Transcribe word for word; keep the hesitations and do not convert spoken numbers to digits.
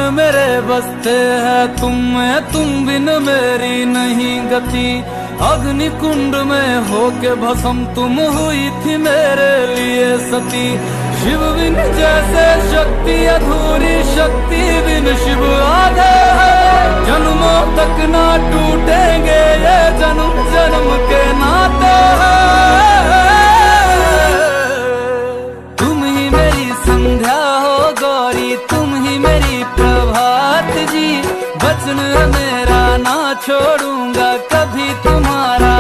मेरे बसते है तुम में, तुम बिन मेरी नहीं गति। अग्नि कुंड में होके भस्म तुम हुई थी मेरे लिए सती। शिव बिन जैसे शक्ति अधूरी, शक्ति बिन शिव आधे है। जन्मों तक ना टूटेंगे ये जन्म जन्म के नाते हैं। तुम ही मेरी संध्या हो गौरी, तुम ही मेरी प्रभात जी। वचन मेरा ना छोड़ूंगा कभी तुम्हारा।